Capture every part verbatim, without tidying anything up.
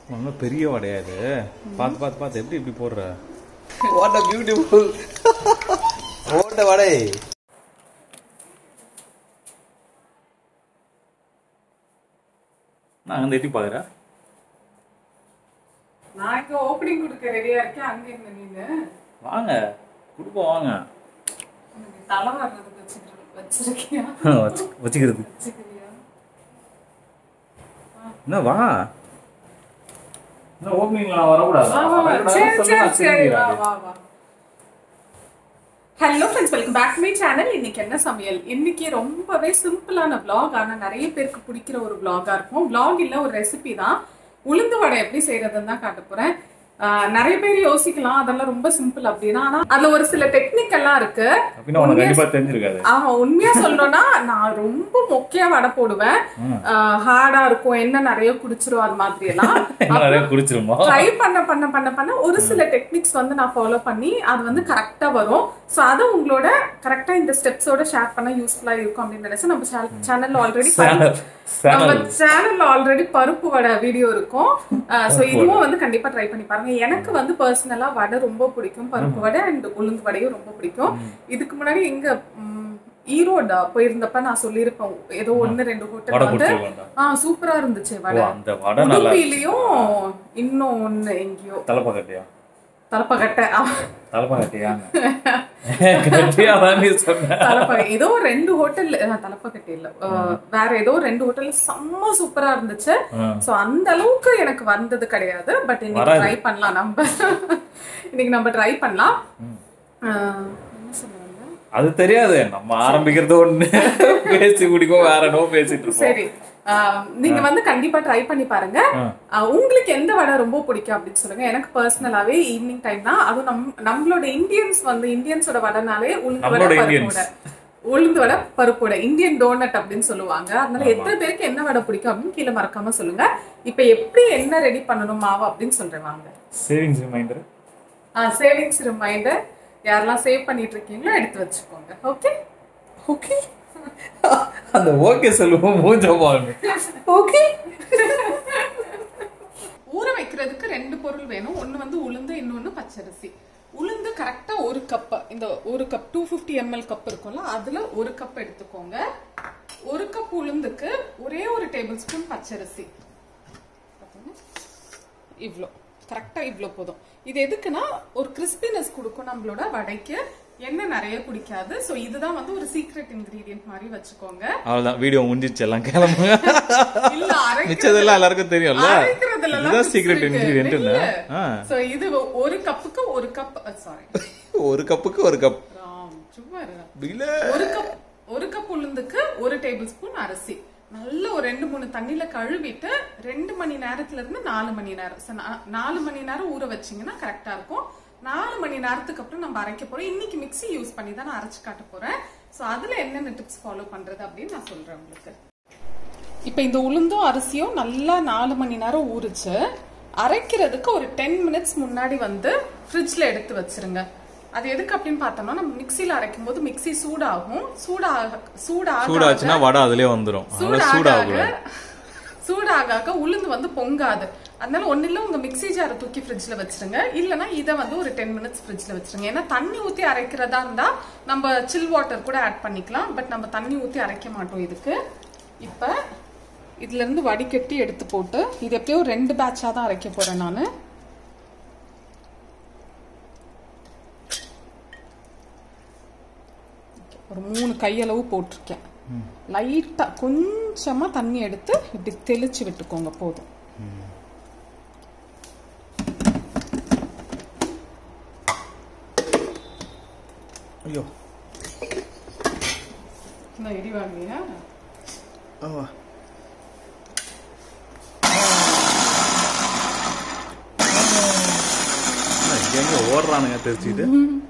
ரொம்ப பெரிய வடையா இது? பாத்து பாத்து பாத்து எப்படி இப்படி போடுற? What a beautiful ஓட்ட வடை. நான் அங்க எட்டி பாக்குறேன். நான் இங்க ஓபனிங் கொடுக்க ரெடியா இருக்கேன். அங்க என்ன நீங்க? வாங்க குடுப்போம் வாங்க. தலை வர்றதுக்கு வச்சிருக்கியா? வச்சுக்கிறது. என்ன வா? என்ன ஓபனிங்ல நான் வரக்கூடாது? Hello friends, welcome back to my channel. இன்னைக்கு என்ன சமையல்? இன்னைக்கு ரொம்பவே சிம்பிளான vlog, ஆனா நிறைய பேருக்கு பிடிக்கிற ஒரு vlog-ஆ இருக்கும். vlog இல்ல, ஒரு ரெசிபி தான். உளுந்து வடை எப்படி செய்யறதுன்னு தான் காட்ட போறேன். நிறைய பேர் யோசிக்கலாம் அதெல்லாம் ரொம்ப சிம்பிள் அப்படின்னா, ஆனா அதுல ஒரு சில டெக்னிக் எல்லாம் இருக்கு. ஆமா, உண்மையா சொல்லணும்னா நான் ரொம்ப மொக்கையா வடை போடுவேன். ஹார்டா இருக்கும், என்ன நிறைய குடிச்சிரும், அது மாதிரி எல்லாம் ட்ரை பண்ண பண்ண பண்ண பண்ண ஒரு சில டெக்னிக்ஸ் வந்து நான் ஃபாலோ பண்ணி அது வந்து கரெக்டா வரும். சோ அது உங்களோட கரெக்டா இந்த ஸ்டெப்ஸோட ஷேர் பண்ண யூஸ்ஃபுல்லா இருக்கும் அப்படின்னு நினைச்சு நம்ம சேனல்ல ஆல்ரெடி நம்ம சேனல்ல ஆல்ரெடி பருப்பு வடை வீடியோ இருக்கும். சோ இதுவும் வந்து கண்டிப்பா ட்ரை பண்ணி பாருங்க. எனக்கு வந்து பர்சனலா வடை ரொம்ப பிடிக்கும், பருப்பு வடை அண்ட் உளுந்து வடையும் ரொம்ப பிடிக்கும். இதுக்கு முன்னாடி எங்க ஈரோடு போயிருந்தப்ப நான் சொல்லியிருப்பேன், ஏதோ ஒன்னு ரெண்டு ஹோட்டல் வந்து ஆஹ் சூப்பரா இருந்துச்சு வடை. உடுப்பிலையும் இன்னும் ஒண்ணு எங்கேயோ தலப்பக்கட்டையா தலப்பக்கட்டை தலப்பக்கட்டையா ஏதோ ரெண்டு ஹோட்டல், தலப்பக்கட்டை இல்ல வேற ஏதோ ரெண்டு ஹோட்டல் செம்ம சூப்பரா இருந்துச்சு. சோ அந்த அளவுக்கு எனக்கு வந்தது கிடையாது. பட் இன்னைக்கு ட்ரை பண்ணலாம், நம்ம இன்னைக்கு நம்ம ட்ரை பண்ணலாம். என்ன சொல்லுவாங்க அது தெரியாது, நம்ம ஆரம்பிக்கிறது ஒண்ணு பேசி குடிக்கும், வேற நோ பேசிட்டு இருக்கோம். சரி, நீங்க வந்து கண்டிப்பா ட்ரை பண்ணி பாருங்க. உங்களுக்கு எந்த வடை ரொம்ப பிடிக்கும் அப்படின்னு சொல்லுங்க. எனக்கு பர்சனலாவே ஈவினிங் டைம் தான், அதுவும் நம் நம்மளோட இந்தியன்ஸ் வந்து இந்தியன்ஸோட வடைனாலே உளுந்து வடை பருப்பு உளுந்து வடை பருப்பு வடை, இந்தியன் டோனட் அப்படின்னு சொல்லுவாங்க. அதனால எத்தனை பேருக்கு என்ன வடை பிடிக்கும் அப்படின்னு கீழே மறக்காம சொல்லுங்க. இப்ப எப்படி என்ன ரெடி பண்ணணும் மாவு அப்படின்னு சொல்றேன் வாங்க. Savings reminder ah savings reminder யாரெல்லாம் சேவ் பண்ணிட்டு இருக்கீங்களோ எடுத்து வச்சுக்கோங்க. ஓகே ஓகே அந்த ஓகே சொல்லுவோம் மூஞ்சமாங்க. ஓகே, ஊற வைக்கிறதுக்கு ரெண்டு பொருள் வேணும். ஒன்னு வந்து உளுந்து, இன்னொன்னு பச்சரிசி. உளுந்து கரெக்டா ஒரு கப், இந்த ஒரு cup two fifty ML cup இருக்கும்ல, அதுல ஒரு கப் எடுத்துக்கோங்க. ஒரு கப் உளுந்துக்கு ஒரே ஒரு டேபிள் ஸ்பூன் பச்சரிசி, இவ்வளோ கரெக்டா இவ்வளோ போதும். இது எதுக்குன்னா ஒரு கிறிஸ்பினஸ் கொடுக்கும் நம்மளோட வடைக்கு. எண்ணெய் நிறைய குடிக்காது. சோ இதுதான் வந்து ஒரு சீக்ரெட் இன்கிரிடியன்ட் மாதிரி வச்சுக்கோங்க. அவ்வளவுதான், வீடியோ முடிஞ்சிச்சு, எல்லாம் கிளம்புங்க. இல்ல மிச்சதெல்லாம் எல்லாருக்கும் தெரியும்ல, இதுதான் சீக்ரெட் இன்கிரிடியன்ட். சோ இது ஒரு கப்புக்கு ஒரு கப், சாரி ஒரு கப்புக்கு ஒரு கப், சும்மா ஒரு கப் ஒரு கப் உளுந்துக்கு ஒரு டேபிள் ஸ்பூன் அரிசி. நல்ல ஒரு ரெண்டு மூணு தண்ணியில கழுவிட்டு ரெண்டு மணி நேரத்துல இருந்து நாலு மணி நேரம் நாலு மணி நேரம் ஊற வச்சீங்கன்னா கரெக்டா இருக்கும். நாலு மணி நேரத்துக்கு அப்புறம் நம்ம அரைக்க போறோம். இன்னைக்கு மிக்ஸி யூஸ் பண்ணி தான் நான் அரைச்சு காட்ட போறேன். சோ அதுல என்னென்ன டிப்ஸ் ஃபாலோ பண்றது அப்படின்னு நான் சொல்றேன் உங்களுக்கு. இப்ப இந்த உளுந்தும் அரிசியும் நல்லா நாலு மணி நேரம் ஊறிச்சு. அரைக்கிறதுக்கு ஒரு டென் மினிட்ஸ் முன்னாடி வந்து ஃப்ரிட்ஜ்ல எடுத்து வச்சிருங்க. அது எதுக்கு அப்படின்னு பார்த்தோம்னா, நம்ம மிக்ஸில அரைக்கும் போது மிக்ஸி சூடாகும். சூடாக சூடாச்சுன்னா வடை அதுலயே வந்துரும். சூடாக சூடாக உளுந்து வந்து பொங்காது. அதனால ஒன்னு இல்ல, உங்க மிக்ஸி ஜாரை தூக்கி ஃப்ரிட்ஜ்ல வச்சிருங்க. இல்லனா இதை வந்து ஒரு டென் மினிட்ஸ் ஃப்ரிட்ஜ்ல வச்சிருங்க. ஏன்னா தண்ணி ஊத்தி அரைக்கிறதா இருந்தா நம்ம சில் வாட்டர் கூட ஆட் பண்ணிக்கலாம். பட் நம்ம தண்ணி ஊத்தி அரைக்க மாட்டோம் இதுக்கு. இப்ப இதுல இருந்து வடிகட்டி எடுத்து போட்டு, இது எப்பயோ ரெண்டு பேட்சா தான் அரைக்க போறேன் நானு. ஒரு மூணு கையளவு போட்டிருக்கேன். லைட்டா கொஞ்சமா தண்ணி எடுத்து இப்படி தெளிச்சு விட்டுக்கோங்க, போதும். ஐயோ, இந்த இடி வாங்கியா? ஆமா, எங்க ஓடுறானுங்க தெரிஞ்சுட்டு.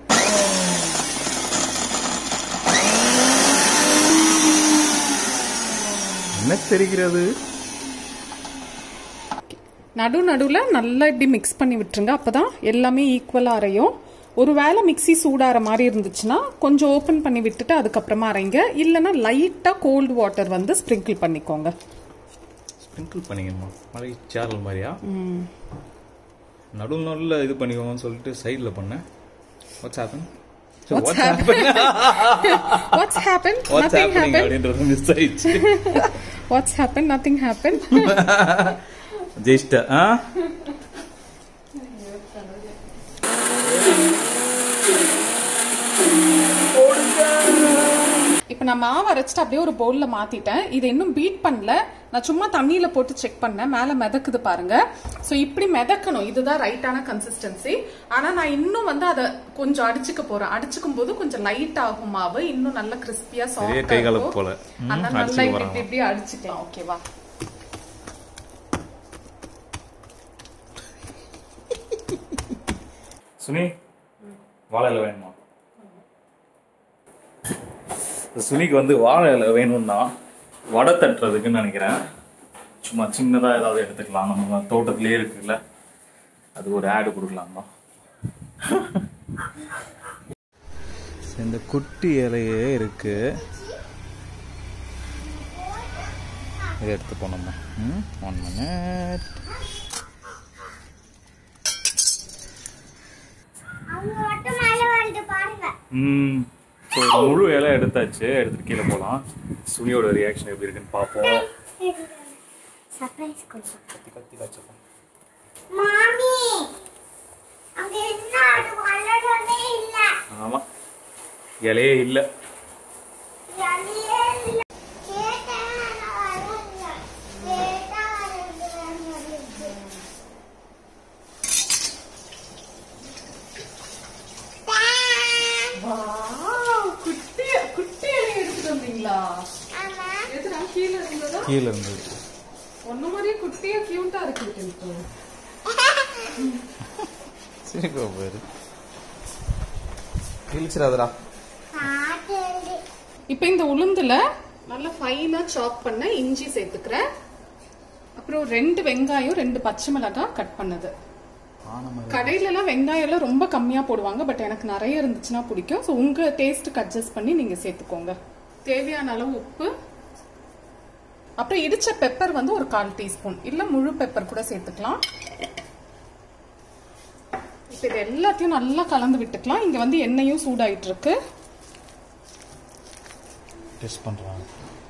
என்ன தெரிகிறது? நடு நடுவுல நல்லா இப்படி மிக்ஸ் பண்ணி விட்டுருங்க. அப்பதான் எல்லாமே ஈக்குவலா அரையும். ஒருவேளை மிக்ஸி சூடாற மாதிரி இருந்துச்சுன்னா கொஞ்சம் ஓபன் பண்ணி விட்டுட்டு அதுக்கப்புறமா அரைங்க. இல்லைன்னா லைட்டா கோல்டு வாட்டர் வந்து ஸ்ப்ரிங்கிள் பண்ணிக்கோங்க. ஸ்ப்ரிங்கிள் பண்ணிக்கணுமா மலை சாரல் மாதிரியா நடுவு நடுவில் இது பண்ணிக்கோங்கன்னு சொல்லிட்டு சைடில் பண்ணேன். What's happen What's happened? What's happened? What's Nothing happening? happened. அப்படின்றது மிஸ் ஆயிடுச்சு. What's happened? Nothing happened. ஜெயிச்சிட்ட ஆ இப்போ நான் மாவு அரைச்சிட்டு அப்படியே ஒரு பவுல்ல மாத்திட்டேன். இது இன்னும் பீட் பண்ணல, நான் சும்மா தண்ணியில போட்டு செக் பண்ணேன். மேல மிதக்குது பாருங்க. ஸோ இப்படி மிதக்கணும், இதுதான் ரைட்டான கன்சிஸ்டன்சி. ஆனா நான் இன்னும் வந்து அதை கொஞ்சம் அடிச்சுக்க போறேன். அடிச்சுக்கும் போது கொஞ்சம் லைட் ஆகும் மாவு, இன்னும் நல்ல கிறிஸ்பியா சாஃப்டா இருக்கும் போல. அதனால நல்லா இப்படி இப்படி அடிச்சுக்கலாம். ஓகேவா? சுனி வாழை இலை வேணுமா? சுனிக்கு வந்து வாழை இலை வேணும்னா வடை தட்டுறதுக்குன்னு நினைக்கிறேன். சும்மா சின்னதாக ஏதாவது எடுத்துக்கலாம், நம்ம தோட்டத்திலே இருக்குல்ல, அது ஒரு ஆடு கொடுக்கலாம் தான். இந்த குட்டி இலையே இருக்கு, இதை எடுத்து போனோம்மா. ம் ஒன் மினிட். ம் ஸோ முழு இலை எடுத்தாச்சு, எடுத்துட்டு கீழே போகலாம். சுனியோட ரியாக்ஷன் எப்படி இருக்குன்னு பார்ப்போம். சர்ப்ரைஸ் கொடுப்போம். கத்தி கத்தி காய்ச்சப்போம். மாமி அங்க என்ன அது வளரவே இல்ல. ஆமா, இலையே இல்லை. இலையே இல்ல. கேட்டா வரல. கேட்டா வரல. வாவ், குட்டி குட்டி இலை எடுத்துட்டு வந்தீங்களா? ஆமா. எதுனா கீழ இருந்ததா? கீழே இருந்தது. ஒண்ணு மாதிரியே குட்டியா கியூட்டா இருக்கு இப்போ. சரி பாரு, கிழிச்சிராதடா. காட்டேடி. இப்போ இந்த உளுந்துல நல்ல ஃபைனா சாப் பண்ண இஞ்சி சேர்த்துக்கிறேன். அப்புறம் ரெண்டு வெங்காயம், ரெண்டு பச்சை மிளகாய் கட் பண்ணது. கடையில எல்லாம் வெங்காயம் எல்லாம் ரொம்ப கம்மியா போடுவாங்க, பட் எனக்கு நிறைய இருந்துச்சுன்னா பிடிக்கும். ஸோ உங்க டேஸ்ட்டுக்கு அட்ஜஸ்ட் பண்ணி நீங்க சேர்த்துக்கோங்க. தேவையான அளவு உப்பு, அப்புறம் இடிச்ச பெப்பர் வந்து ஒரு கால் டீஸ்பூன், இல்ல முழு பெப்பர் கூட சேர்த்துக்கலாம். இப்ப இது எல்லாத்தையும் நல்லா கலந்து விட்டுக்கலாம். இங்க வந்து எண்ணெயும் சூடாயிட்டு இருக்கு. டெஸ்ட் பண்றாங்க.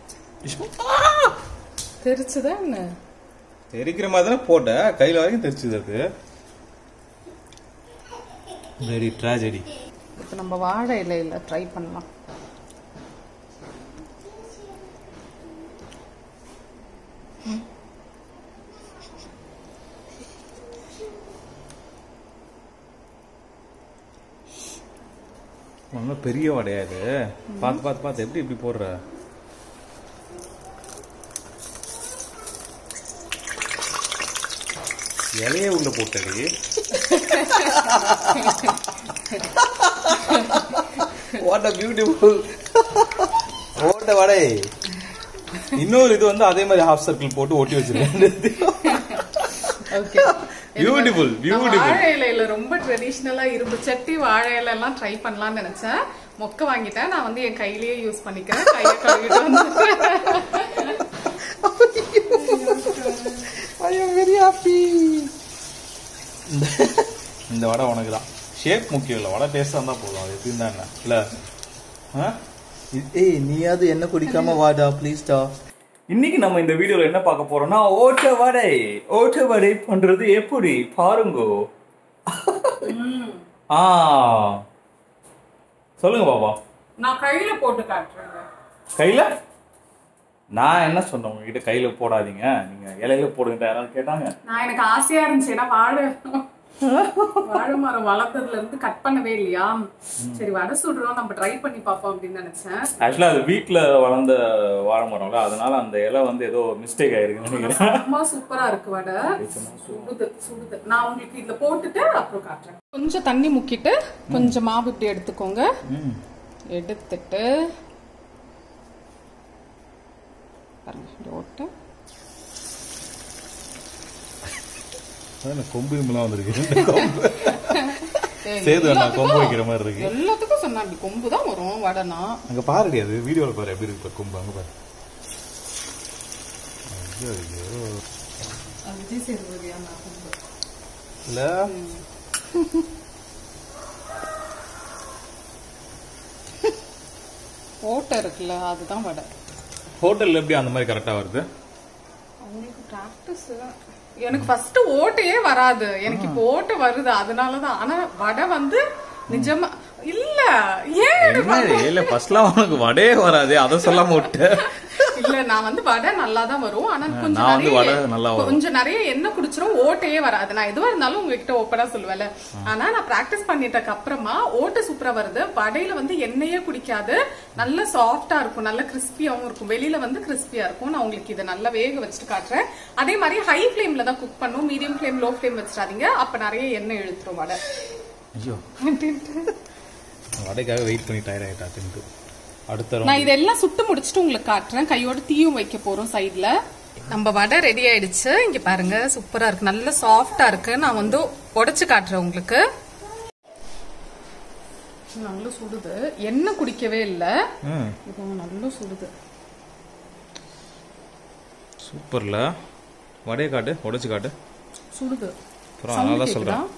தெரிச்சுதா என்ன? தெரிக்கிற மாதிரி தானே போட்ட, கையில வரைக்கும் தெரிச்சுது. அது வெரி ட்ராஜடி. இப்ப நம்ம வாழை இலையில ட்ரை பண்ணலாம். ரொம்ப பெரிய வடையா இது? பார்த்து பார்த்து பார்த்து எப்படி இப்படி போடுற? இலையே உள்ள போட்டது. வாட் a beautiful ஓட்ட வடை. இன்னொரு இது வந்து அதே மாதிரி ஹாஃப் சர்க்கிள் போட்டு ஒட்டி வச்சிருக்கேன். Okay, beautiful beautiful. வாழை இலையில ரொம்ப ட்ரெடிஷனலா இரும்பு சட்டி வாழை இலை எல்லாம் ட்ரை பண்ணலாம்னு நினைச்சேன். மொக்க வாங்கிட்டேன். நான் வந்து என் கையிலேயே யூஸ் பண்ணிக்கிறேன். கையை கழுவிட்டு வந்து ஐ அம் வெரி ஹாப்பி. இந்த வடை உனக்கு தான். ஷேப் முக்கியம் இல்லை, வடை டேஸ்டா இருந்தா போதும். அது எப்படி இருந்தா என்ன இல்ல? ஏய் நீயாவது என்ன குடிக்காம வாடா ப்ளீஸ்டா. இன்னைக்கு நம்ம இந்த வீடியோல என்ன பார்க்க போறோம்னா ஓட்ட வடை. ஓட்ட வடை பண்றது எப்படி பாருங்க. ஆ சொல்லுங்க பாப்பா. நான் கையில போட்டு காட்டுறேன். கையில? நான் என்ன சொன்னேன் உங்ககிட்ட கையில போடாதீங்க, நீங்க இலையில போடுங்க யாராவது கேட்டாங்க. நான் எனக்கு ஆசையா இருந்துச்சு, ஏன்னா வாழை வாழை மரம் வளர்த்ததுல இருந்து கட் பண்ணவே இல்லையா. சரி வடை சுடுறோம், நம்ம ட்ரை பண்ணி பார்ப்போம் அப்படின்னு நினைச்சேன். ஆக்சுவலா அது வீட்டுல வளர்ந்த வாழை மரம்ல, அதனால அந்த இலை வந்து ஏதோ மிஸ்டேக் ஆயிருக்குன்னு நினைக்கிறேன். ரொம்ப சூப்பரா இருக்கு வடை. சுடுது சுடுது. நான் உங்களுக்கு இதுல போட்டுட்டு அப்புறம் காட்டுறேன். கொஞ்சம் தண்ணி முக்கிட்டு கொஞ்சம் மாவு இப்படி எடுத்துக்கோங்க. எடுத்துட்டு பாருங்க ஓட்ட. கொம்பு இம்பெல்லாம் வந்திருக்கு. சேது நான் கொம்பு வைக்கிற மாதிரி இருக்கு. எல்லாத்துக்கும் சொன்னா அப்படி கொம்பு தான் வரும் வடைனா. அங்க பாருடி, அது வீடியோல பாரு எப்படி இருக்கு கொம்பு. அங்க பாரு. விஜய் சேதுபதியா நான் இல்ல ஓட்டை இருக்குல்ல அதுதான் வடை. ஹோட்டல்ல எப்படி அந்த மாதிரி கரெக்டா வருது? அவங்களுக்கு பிராக்டிஸ். எனக்கு ஃபர்ஸ்ட் ஓட்டையே வராது, எனக்கு இப்போ ஓட்டை வருது அதனாலதான். ஆனா வடை வந்து நிஜமா இல்ல. ஏன் இல்ல ஃபர்ஸ்ட்லாம் உனக்கு வடையே வராது, அத சொல்லாம விட்டு. இல்ல நான் வந்து வடை நல்லா தான் வரும். ஆனா கொஞ்சம் நான் வந்து வடை நிறைய நல்லா வரும். கொஞ்சம் நிறைய எண்ணெய் குடிச்சிரும், ஓட்டையே வராது. நான் எதுவா இருந்தாலும் உங்ககிட்ட ஓப்பனா சொல்லுவேன்ல. ஆனா நான் பிராக்டிஸ் பண்ணிட்டதுக்கு அப்புறமா ஓட்டை சூப்பரா வருது. வடையில வந்து எண்ணெயே குடிக்காது, நல்ல சாஃப்டா இருக்கும், நல்ல கிறிஸ்பியாவும் இருக்கும். வெளியில வந்து கிறிஸ்பியா இருக்கும். நான் உங்களுக்கு இதை நல்லா வேக வச்சுட்டு காட்டுறேன். அதே மாதிரி ஹை ஃபிளேம்ல தான் குக் பண்ணும், மீடியம் ஃபிளேம் லோ ஃபிளேம் வச்சிடாதீங்க, அப்ப நிறைய எண்ணெய் இழுத்துரும் வடை. ஐயோ வடைக்காக வெயிட் பண்ணி டயர் ஆயிட்டா திண்டு. அடுத்த நான் இதெல்லாம் சுட்டு முடிச்சுட்டு உங்களுக்கு காட்டுறேன். கையோட தீயும் வைக்க போறோம் சைட்ல. நம்ம வடை ரெடி ஆயிடுச்சு. இங்க பாருங்க சூப்பரா இருக்கு, நல்ல சாஃப்டா இருக்கு. நான் வந்து உடைச்சு காட்டுறேன் உங்களுக்கு. நல்லா சுடுது, எண்ணெய் குடிக்கவே இல்ல, இது நல்லா சுடுது. சூப்பர்ல. வடையை காட்டு, உடைச்சு காட்டு. சுடுது. அதான் சொல்றேன்.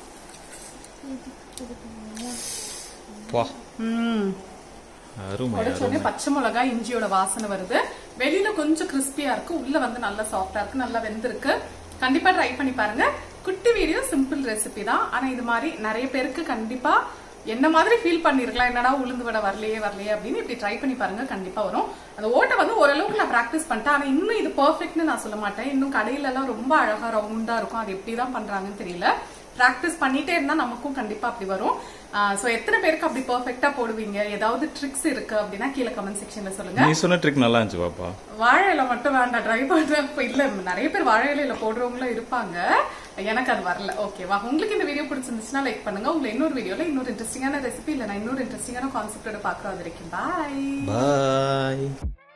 வா ம் உடைச்சோடனே பச்சை மிளகாய் இஞ்சியோட வாசனை வருது. வெளியில கொஞ்சம் கிறிஸ்பியா இருக்கு, உள்ள வந்து நல்லா சாஃப்டா இருக்கு, நல்லா வெந்திருக்கு. கண்டிப்பா ட்ரை பண்ணி பாருங்க. குட்டி வீடியோ, சிம்பிள் ரெசிபி தான். ஆனா இது மாதிரி நிறைய பேருக்கு கண்டிப்பா என்ன மாதிரி ஃபீல் பண்ணிருக்கலாம், என்னடா உளுந்து வடை வரலையே வரலையே அப்படின்னு. இப்படி ட்ரை பண்ணி பாருங்க, கண்டிப்பா வரும். அந்த ஓட்டை வந்து ஓரளவுக்கு நான் பிராக்டிஸ் பண்ணிட்டேன். ஆனா இன்னும் இது பெர்ஃபெக்ட்னு நான் சொல்ல மாட்டேன். இன்னும் கடையில எல்லாம் ரொம்ப அழகா ரவுண்டா இருக்கும், அது எப்படிதான் பண்றாங்கன்னு தெரியல. பிராக்டிஸ் பண்ணிட்டே இருந்தா நமக்கும் கண்டிப்பா அப்படி வரும். சோ எத்தனை பேருக்கு அப்படி பெர்ஃபெக்ட்டா போடுவீங்க, ஏதாவது ட்ரிக்ஸ் இருக்கு அப்படின்னா கீழே கமெண்ட் செக்ஷன்ல சொல்லுங்க. நீ சொன்ன ட்ரிக் நல்லா இருந்துச்சு பாப்பா. வாழை இலை மட்டும் வேண்டாம், ட்ரை பண்றேன். இல்ல நிறைய பேர் வாழை இலையில போடுறவங்களும் இருப்பாங்க, எனக்கு அது வரல. ஓகேவா? உங்களுக்கு இந்த வீடியோ பிடிச்சிருந்துச்சுன்னா லைக் பண்ணுங்க. உங்களை இன்னொரு வீடியோல இன்னொரு இன்ட்ரெஸ்டிங்கான ரெசிபி இல்ல நான் இன்னொரு இன்ட்ரெஸ்டிங்கான கான்செப்டோட பாக்குறது வரைக்கும் பாய் பாய்.